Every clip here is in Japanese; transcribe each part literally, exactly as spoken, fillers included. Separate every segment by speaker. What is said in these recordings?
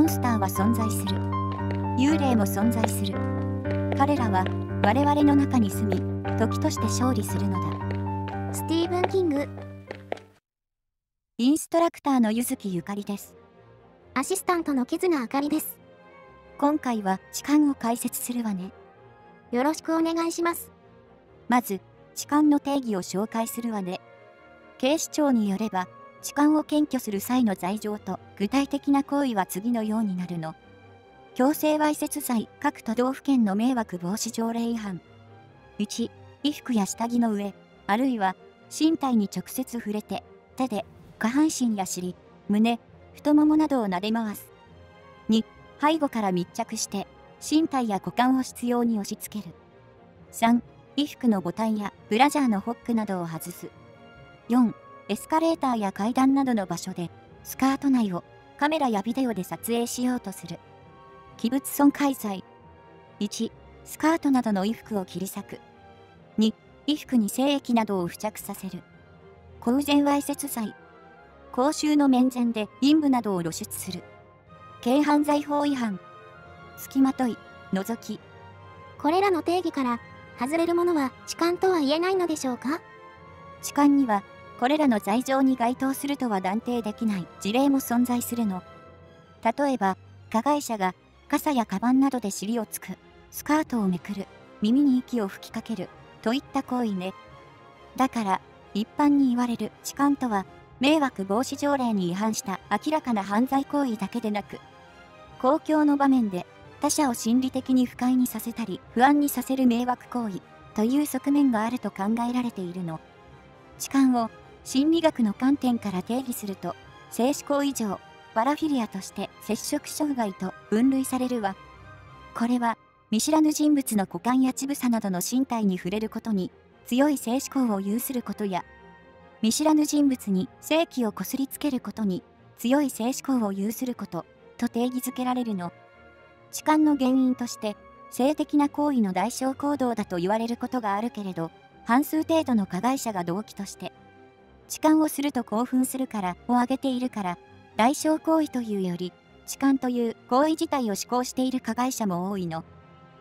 Speaker 1: スターは存在する。幽霊も存在する。彼らは我々の中に住み、時として勝利するのだ。
Speaker 2: スティーブン・キング。
Speaker 1: インストラクターの柚木ゆかりです。
Speaker 2: アシスタントの木綱あかりです。
Speaker 1: 今回は痴漢を解説するわね。
Speaker 2: よろしくお願いします。
Speaker 1: まず、痴漢の定義を紹介するわね。警視庁によれば、痴漢を検挙する際の罪状と具体的な行為は次のようになるの。強制わいせつ罪、各都道府県の迷惑防止条例違反。いち、衣服や下着の上、あるいは身体に直接触れて、手で下半身や尻、胸、太ももなどを撫で回す。に、背後から密着して、身体や股間を執拗に押し付ける。さん、衣服のボタンやブラジャーのホックなどを外す。よん、エスカレーターや階段などの場所で、スカート内をカメラやビデオで撮影しようとする。器物損壊罪。いち、スカートなどの衣服を切り裂く。に、衣服に精液などを付着させる。公然わいせつ罪。公衆の面前で陰部などを露出する。軽犯罪法違反。付きまとい、覗き。
Speaker 2: これらの定義から外れるものは痴漢とは言えないのでしょうか？
Speaker 1: 痴漢にはこれらの罪状に該当するとは断定できない事例も存在するの。例えば、加害者が傘やカバンなどで尻をつく、スカートをめくる、耳に息を吹きかける、といった行為ね。だから、一般に言われる痴漢とは、迷惑防止条例に違反した明らかな犯罪行為だけでなく、公共の場面で他者を心理的に不快にさせたり不安にさせる迷惑行為という側面があると考えられているの。痴漢を心理学の観点から定義すると、性嗜好異常、パラフィリアとして摂食障害と分類されるわ。これは見知らぬ人物の股間や乳房などの身体に触れることに強い性嗜好を有することや、見知らぬ人物に性器をこすりつけることに強い性嗜好を有することと定義づけられるの。痴漢の原因として性的な行為の代償行動だと言われることがあるけれど、半数程度の加害者が動機として痴漢をすると興奮するからを挙げているから、代償行為というより痴漢という行為自体を志向している加害者も多いの。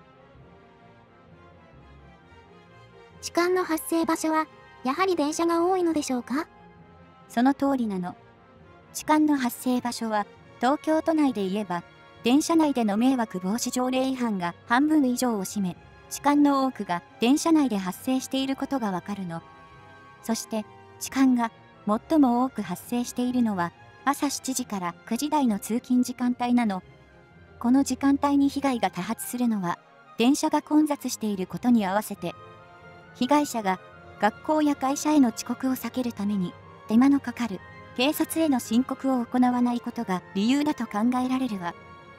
Speaker 2: 痴漢の発生場所はやはり電車が多いのでしょうか？
Speaker 1: その通りなの。痴漢の発生場所は東京都内で言えば、電車内での迷惑防止条例違反が半分以上を占め、痴漢の多くが電車内で発生していることがわかるの。そして痴漢が最も多く発生しているのは朝しちじからくじ台の通勤時間帯なの。この時間帯に被害が多発するのは、電車が混雑していることに合わせて、被害者が学校や会社への遅刻を避けるために手間のかかる警察への申告を行わないことが理由だと考えられるわ。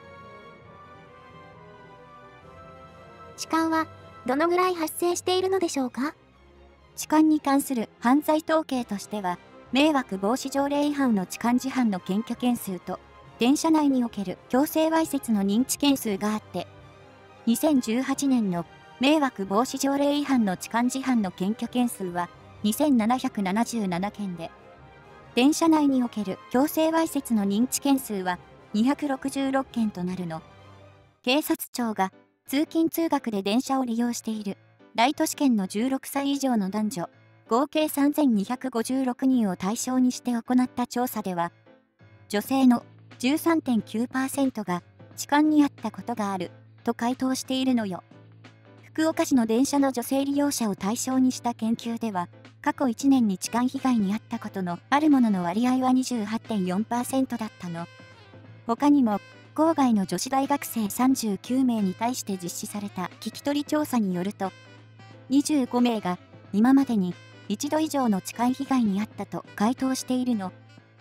Speaker 2: 痴漢はどのぐらい発生しているのでしょうか？
Speaker 1: 痴漢に関する犯罪統計としては、迷惑防止条例違反の痴漢事犯の検挙件数と、電車内における強制わいせつの認知件数があって、にせんじゅうはちねんの迷惑防止条例違反の痴漢事犯の検挙件数はにせんななひゃくななじゅうななけんで、電車内における強制わいせつの認知件数はにひゃくろくじゅうろっけんとなるの。警察庁が通勤通学で電車を利用している大都市圏のじゅうろくさい以上の男女合計さんぜんにひゃくごじゅうろくにんを対象にして行った調査では、女性の じゅうさんてんきゅうパーセント が痴漢に遭ったことがあると回答しているのよ。福岡市の電車の女性利用者を対象にした研究では、過去いちねんに痴漢被害に遭ったことのあるものの割合は にじゅうはちてんよんパーセント だったの。他にも、郊外の女子大学生さんじゅうきゅうめいに対して実施された聞き取り調査によると、にじゅうごめいが今までに一度以上の痴漢被害に遭ったと回答しているの。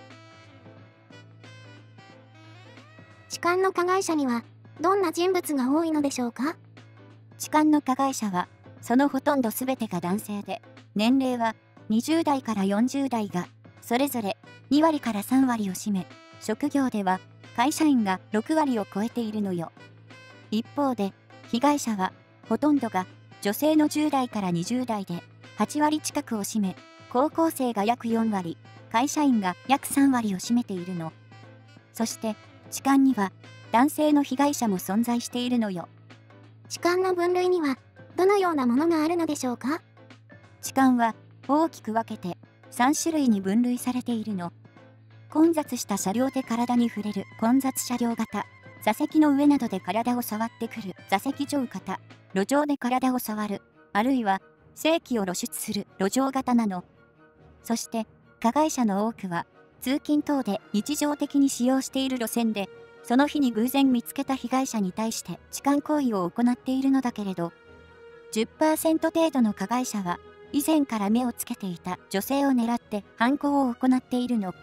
Speaker 2: 痴漢の加害者にはどんな人物が多いのでしょうか？
Speaker 1: 痴漢の加害者はそのほとんどすべてが男性で、年齢はにじゅうだいからよんじゅうだいがそれぞれにわりからさんわりを占め、職業では会社員がろくわりを超えているのよ。一方で被害者はほとんどが女性のじゅうだいからにじゅうだいではちわり近くを占め、高校生が約よんわり、会社員が約さんわりを占めているの。そして痴漢には男性の被害者も存在しているのよ。
Speaker 2: 痴漢の分類にはどのようなものがあるのでしょうか？
Speaker 1: 痴漢は大きく分けてさん種類に分類されているの。混雑した車両で体に触れる混雑車両型、座席の上などで体を触ってくる座席上型、路上で体を触る、あるいは性器を露出する路上型なの。そして加害者の多くは通勤等で日常的に使用している路線で、その日に偶然見つけた被害者に対して痴漢行為を行っているのだけれど、じゅっパーセント 程度の加害者は以前から目をつけていた女性を狙って犯行を行っているの。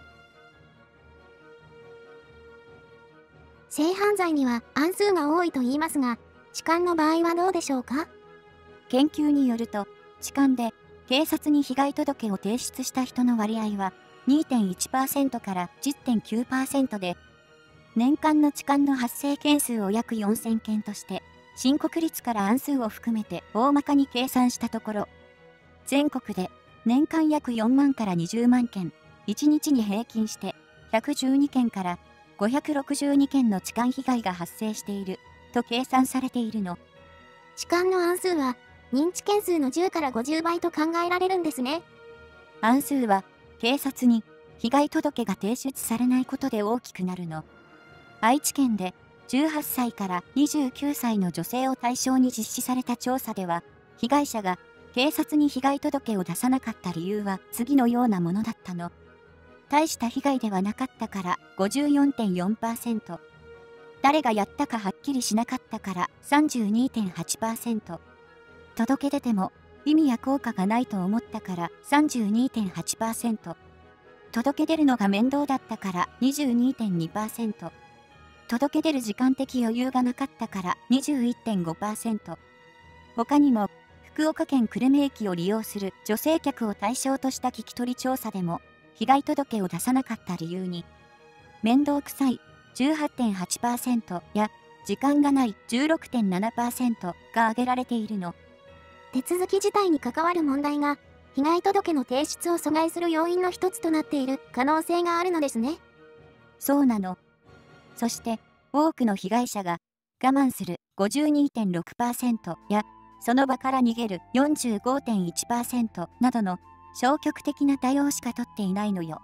Speaker 2: 性犯罪には案数が多いと言いますが、痴漢の場合はどうでしょうか？
Speaker 1: 研究によると、痴漢で警察に被害届を提出した人の割合は にてんいちパーセント から じゅってんきゅうパーセント で、年間の痴漢の発生件数を約よんせんけんとして、申告率から案数を含めて大まかに計算したところ、全国で年間約よんまんからにじゅうまんけん、いちにちに平均してひゃくじゅうにけんからごひゃくろくじゅうにけんの痴漢被害が発生していると計算されているの。
Speaker 2: 痴漢の案数は認知件数のじゅうからごじゅうばいと考えられるんですね。
Speaker 1: 案数は警察に被害届が提出されないことで大きくなるの。愛知県でじゅうはっさいからにじゅうきゅうさいの女性を対象に実施された調査では、被害者が警察に被害届を出さなかった理由は次のようなものだったの。大した被害ではなかったから ごじゅうよんてんよんパーセント、誰がやったかはっきりしなかったから さんじゅうにてんはちパーセント、届け出ても意味や効果がないと思ったから さんじゅうにてんはちパーセント、届け出るのが面倒だったから にじゅうにてんにパーセント、届け出る時間的余裕がなかったから にじゅういってんごパーセント。他にも福岡県久留米駅を利用する女性客を対象とした聞き取り調査でも、被害届を出さなかった理由に、面倒くさい じゅうはってんはちパーセント や時間がない じゅうろくてんななパーセント が挙げられているの。
Speaker 2: 手続き自体に関わる問題が被害届の提出を阻害する要因の一つとなっている可能性があるのですね。
Speaker 1: そうなの。そして多くの被害者が我慢する ごじゅうにてんろくパーセント やその場から逃げる よんじゅうごてんいちパーセント などの消極的な対応しか取っていないのよ。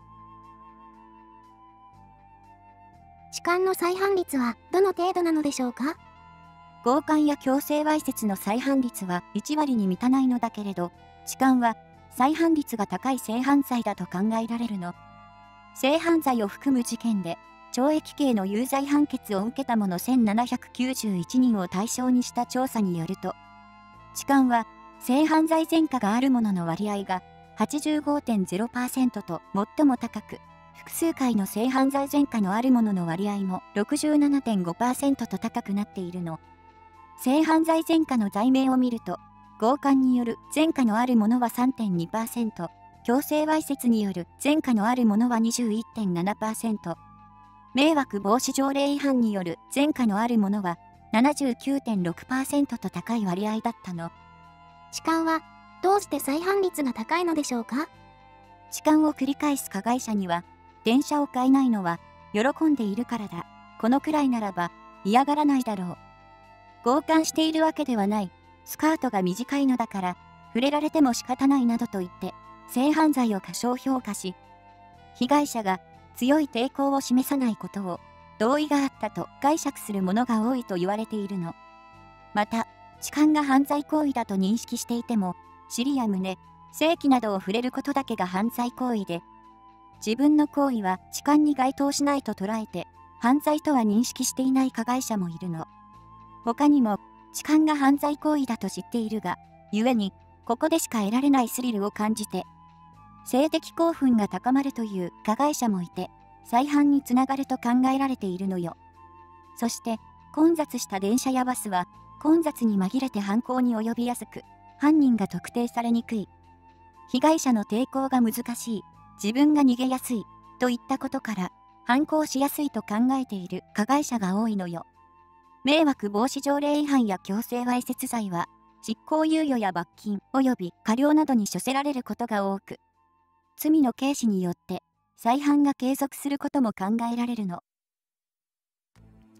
Speaker 2: 痴漢の再犯率はどの程度なのでしょうか？
Speaker 1: 強姦や強制わいせつの再犯率はいちわりに満たないのだけれど、痴漢は再犯率が高い性犯罪だと考えられるの。性犯罪を含む事件で懲役刑の有罪判決を受けた者せんななひゃくきゅうじゅういちにんを対象にした調査によると、痴漢は性犯罪前科がある者の割合が はちじゅうごてんゼロパーセント と最も高く、複数回の性犯罪前科のある者の割合も ろくじゅうななてんごパーセント と高くなっているの。性犯罪前科の罪名を見ると、強姦による前科のある者は さんてんにパーセント、強制わいせつによる前科のある者は にじゅういってんななパーセント、迷惑防止条例違反による前科のある者は ななじゅうきゅうてんろくパーセント と高い割合だったの。
Speaker 2: 痴漢はどうして再犯率が高いのでしょうか？
Speaker 1: 痴漢を繰り返す加害者には、電車を買えないのは喜んでいるからだ。このくらいならば嫌がらないだろう。強姦しているわけではない。スカートが短いのだから触れられても仕方ないなどと言って性犯罪を過小評価し、被害者が強い抵抗を示さないことを同意があったと解釈する者が多いと言われているの。また、痴漢が犯罪行為だと認識していても、尻や胸、性器などを触れることだけが犯罪行為で、自分の行為は痴漢に該当しないと捉えて、犯罪とは認識していない加害者もいるの。他にも、痴漢が犯罪行為だと知っているが、故に、ここでしか得られないスリルを感じて、性的興奮が高まるという加害者もいて、再犯につながると考えられているのよ。そして、混雑した電車やバスは、混雑に紛れて犯行に及びやすく、犯人が特定されにくい。被害者の抵抗が難しい、自分が逃げやすい、といったことから、犯行しやすいと考えている加害者が多いのよ。迷惑防止条例違反や強制わいせつ罪は、執行猶予や罰金及び科料などに処せられることが多く、罪の軽視によって再犯が継続することも考えられるの。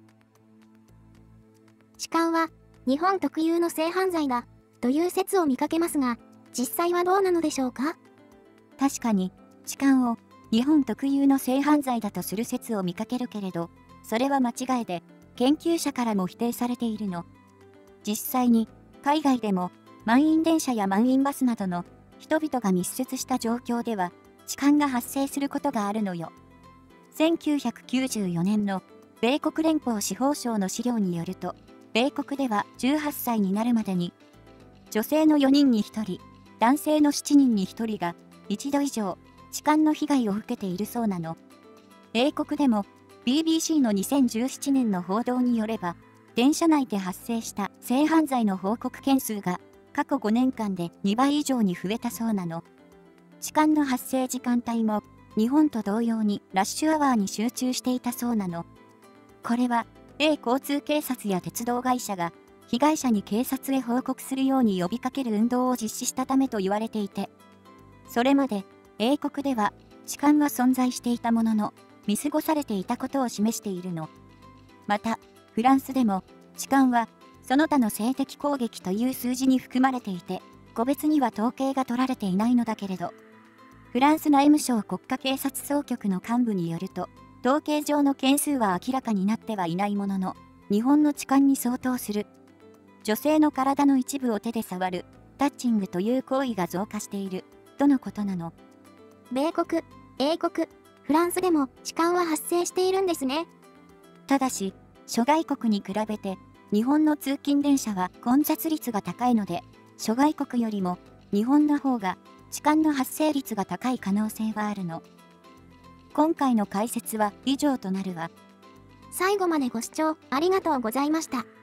Speaker 2: 痴漢は日本特有の性犯罪だという説を見かけますが、実際はどうなのでしょうか？
Speaker 1: 確かに、痴漢を日本特有の性犯罪だとする説を見かけるけれど、それは間違いで、研究者からも否定されているの。実際に、海外でも、満員電車や満員バスなどの人々が密接した状況では、痴漢が発生することがあるのよ。せんきゅうひゃくきゅうじゅうよねんの米国連邦司法省の資料によると、米国ではじゅうはっさいになるまでに、女性のよにんにひとり、男性のしちにんにひとりが一度以上痴漢の被害を受けているそうなの。英国でも ビービーシー のにせんじゅうななねんの報道によれば、電車内で発生した性犯罪の報告件数が過去ごねんかんでにばい以上に増えたそうなの。痴漢の発生時間帯も日本と同様にラッシュアワーに集中していたそうなの。これは米交通警察や鉄道会社が被害者に警察へ報告するように呼びかける運動を実施したためと言われていて、それまで英国では痴漢は存在していたものの見過ごされていたことを示しているの。また、フランスでも痴漢はその他の性的攻撃という数字に含まれていて、個別には統計が取られていないのだけれど、フランス内務省国家警察総局の幹部によると、統計上の件数は明らかになってはいないものの、日本の痴漢に相当する女性の体の一部を手で触るタッチングという行為が増加しているとのことなの。
Speaker 2: 米国、英国、フランスでも痴漢は発生しているんですね。
Speaker 1: ただし、諸外国に比べて日本の通勤電車は混雑率が高いので、諸外国よりも日本の方が痴漢の発生率が高い可能性はあるの。今回の解説は以上となるわ。
Speaker 2: 最後までご視聴ありがとうございました。